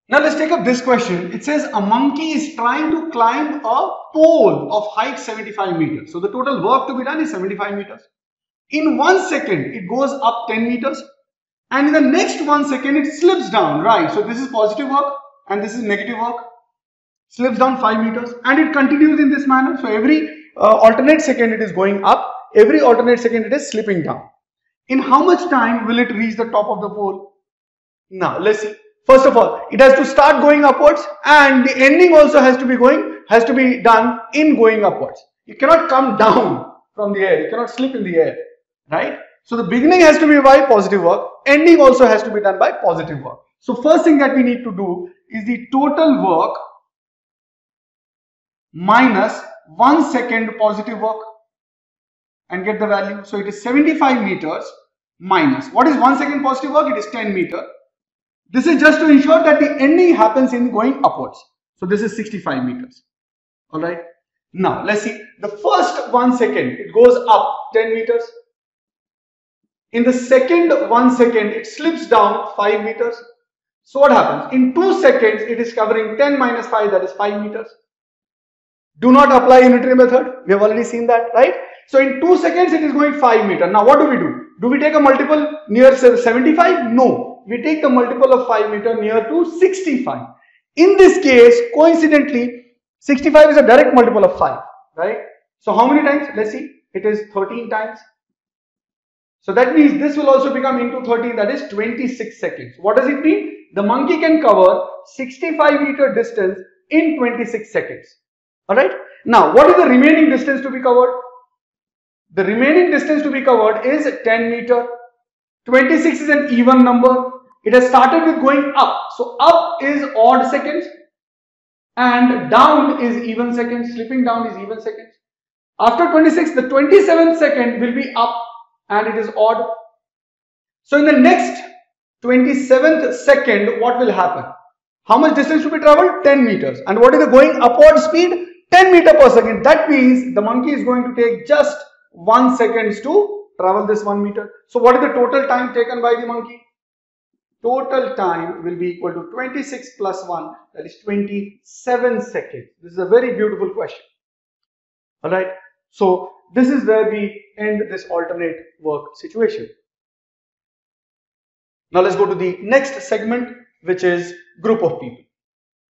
Now let's take up this question. It says a monkey is trying to climb a pole of height 75 meters. So the total work to be done is 75 meters. In 1 second, it goes up 10 meters. And in the next 1 second, it slips down, right? So this is positive work and this is negative work. Slips down 5 meters and it continues in this manner. So every alternate second it is going up. Every alternate second it is slipping down. In how much time will it reach the top of the pole? Now let's see. First of all, it has to start going upwards and the ending also has to be done in going upwards. You cannot come down from the air. You cannot slip in the air, right? So the beginning has to be by positive work. Ending also has to be done by positive work. So first thing that we need to do is the total work minus 1 second positive work and get the value. So it is 75 meters minus. What is 1 second positive work? It is 10 meters. This is just to ensure that the ending happens in going upwards. So this is 65 meters. Alright. Now let's see. The first 1 second it goes up 10 meters. In the second 1 second it slips down 5 meters. So what happens? In 2 seconds it is covering 10 minus 5, that is 5 meters. Do not apply unitary method. We have already seen that, right? So in 2 seconds it is going 5 meters. Now what do? Do we take a multiple near 75? No. We take the multiple of 5 meters near to 65. In this case, coincidentally, 65 is a direct multiple of 5, right? So how many times? Let's see. It is 13 times. So that means this will also become into 13, that is 26 seconds. What does it mean? The monkey can cover 65 meter distance in 26 seconds. Alright. Now, what is the remaining distance to be covered? The remaining distance to be covered is 10 meter. 26 is an even number. It has started with going up. So up is odd seconds and down is even seconds. Slipping down is even seconds. After 26, the 27th second will be up and it is odd. So in the next 27th second, what will happen? How much distance to be traveled? 10 meters. And what is the going upward speed? 10 meters per second. That means the monkey is going to take just 1 second to travel this 1 meter. So what is the total time taken by the monkey? Total time will be equal to 26 plus 1, that is 27 seconds. This is a very beautiful question. Alright, so this is where we end this alternate work situation. Now let's go to the next segment, which is group of people.